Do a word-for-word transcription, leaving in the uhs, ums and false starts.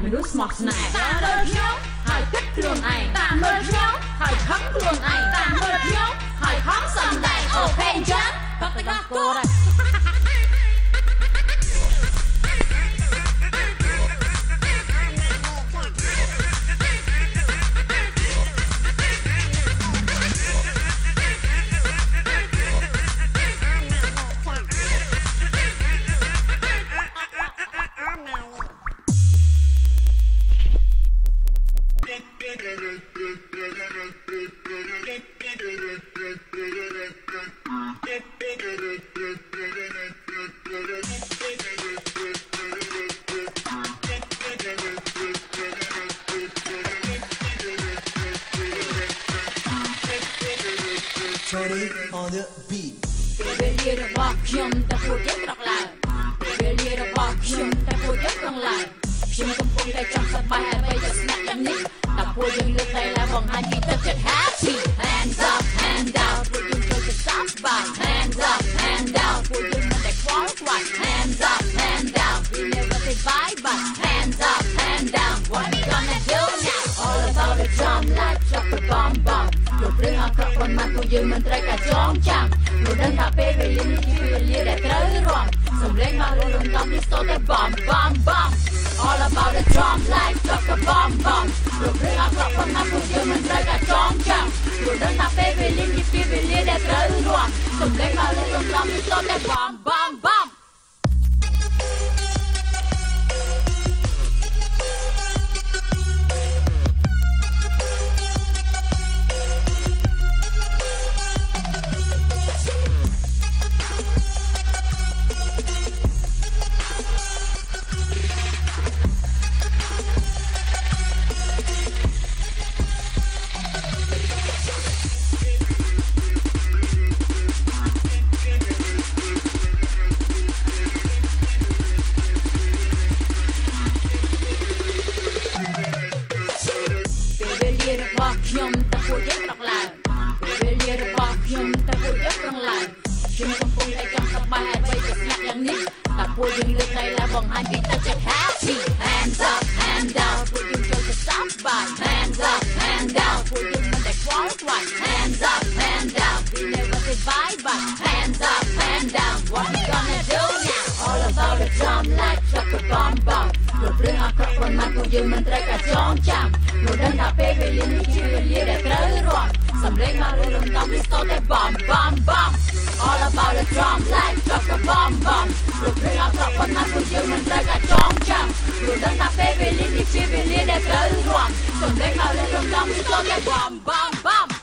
មនុស្សស្មោះស្នេហ៍តាមមើលខ្ញុំហើយគិតខ្លួនឯងតាមមើលខ្ញុំហើយខឹងខ្លួនឯងតាមមើលខ្ញុំហើយហត់សំដែងអូខេអញ្ចឹងផឹកទៅដោះគោដែរ Tony on the beat. ពេលវេលារបស់ខ្ញុំតែពួកយើងក្រោកឡើងពេលវេលារបស់ខ្ញុំតែពួកយើងក្រោកឡើងខ្ញុំកំពុងតែចង់សប្បាយអ្វីដែលស្នាក់យ៉ាងនេះតែពួកយើងលើកដៃឡើងបង្ហាញពីទឹកចិត្ត happy hands up hand down ពួកយើងចូលទៅសប្បាយ hands up hand down ពួកយើងមិនតែខ្វល់ខ្វាយ hands up hand down we never say bye bye hands up hand down what we gonna do now all about the drum like drop the bomb bomb លោកព្រឿងអក្រក់ប៉ុន្មានពួកយើងមិនត្រូវការចងចាំលោកដឹងថាពេលវេលានេះជាវេលាដែលត្រូវរាំសំឡេងមករលំដល់នេះស្ទើរតែ bomb bomb bomb all about the drum like drop the bomb bomb លោកព្រឿងអក្រក់ប៉ុន្មានពួកយើងមិនត្រូវការចងចាំលោកដឹងថាពេលវេលានេះជាវេលាដែលត្រូវរាំសំឡេងមករលំដល់នេះស្ទើរតែ bomb bomb bombខ្ញុំតែពួកយើងក្រោកឡើងពេលវេលារបស់ខ្ញុំតែពួកយើងក្រោកឡើងខ្ញុំកំពុងតែចង់សប្បាយអ្វីដែលស្នាក់យ៉ាងនេះតែពួកយើងលើកដៃឡើងបង្ហាញពីទឹកចិត្ត happy hands up hand down ពួកយើងចូលទៅសប្បាយ hands up hand down ពួកយើងមិនតែខ្វល់ខ្វាយ hands up hand down we never say bye bye hands up hand down what we gonna do now all about the drum like drop the bomb bomb លោកព្រឿងអក្រក់ប៉ុន្មានពួកយើងមិនត្រូវការចងចាំលោកដឹងថាពេលវេលានេះជាវេលាដែលត្រូវរាំសំឡេងមករលំដល់នេះស្ទើរតែ bomb bomb bomb all about the drum like drop the bomb bomb លោកព្រឿងអក្រក់ប៉ុន្មានពួកយើងមិនត្រូវការចងចាំលោកដឹងថាពេលវេលានេះជាវេលាដែលត្រូវរាំសំឡេងមករលំដល់នេះស្ទើរតែ bomb bomb bomb